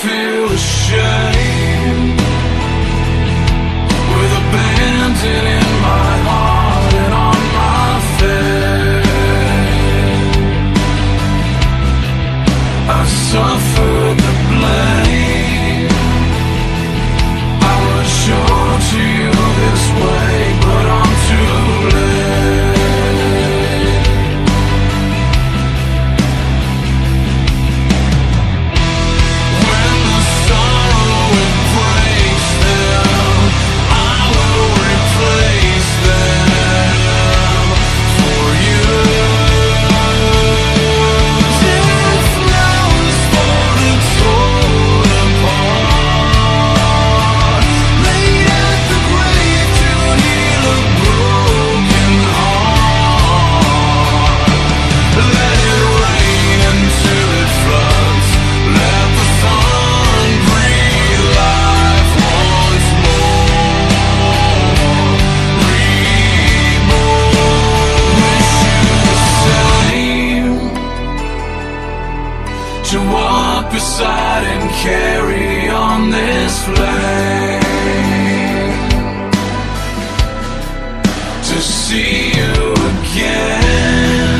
feel ashamed, with abandon in my heart and on my face. I suffered the blame. I was sure to you this way, but I'm too late. When the sorrow it breaks them, I will replace them for you. Dead flowers for the torn apart, laid at the grave to heal a broken heart. Let it rain until it floods. Let the sun breathe life once more. Reborn. Wish you the same, to walk beside and carry on this flame, to see you again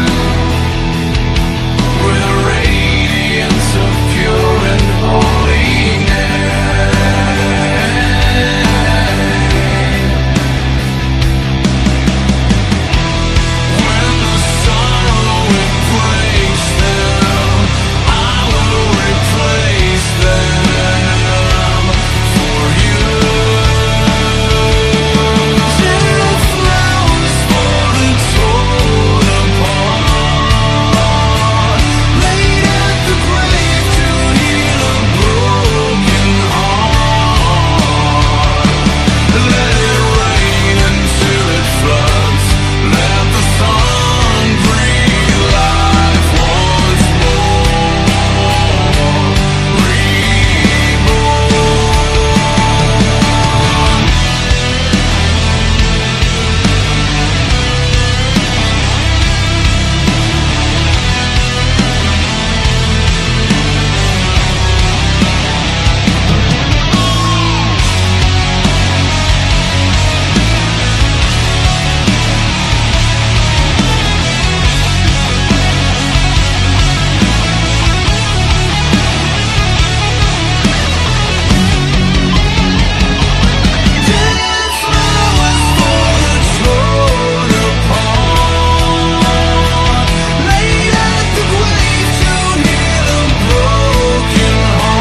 with a radiance of pure and holy name. When the sorrow it breaks them, I will replace them for you. Dead flowers for the torn apart, laid at the grave to heal a broken heart. Let it rain until it floods. Let the sun breathe life once more. Reborn. Dead flowers for the torn apart, laid at the grave to heal a broken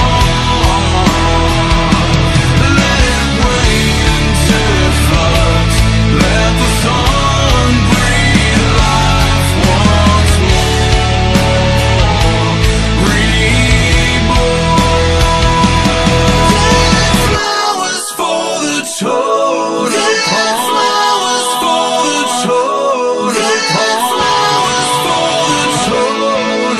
heart. Let it rain until it floods. Let the sun breathe life once more. Reborn. Dead flowers for the torn apart. Dead flowers for the torn apart. Flowers for the torn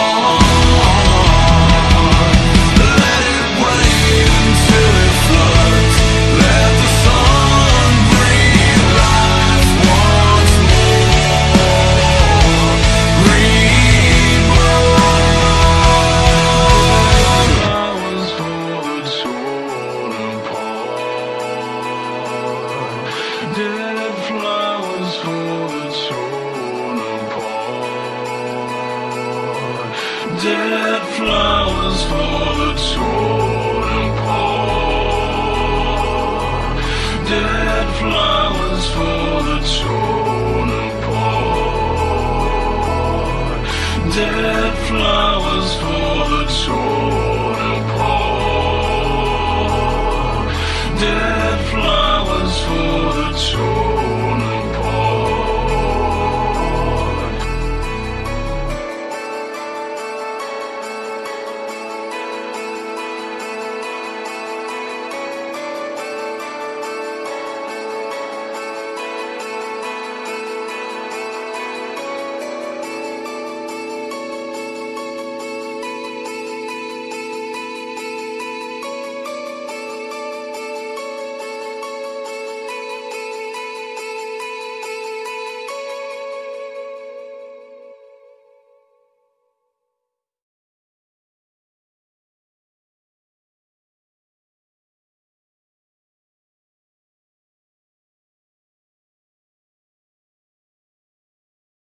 apart. Let it rain until it floods. Let the sun breathe life once more. Reborn. Flowers for the torn apart. Dead flowers for the torn apart. Dead flowers for the torn apart. Dead flowers for the torn apart. Dead flowers for the torn apart. Dead flowers.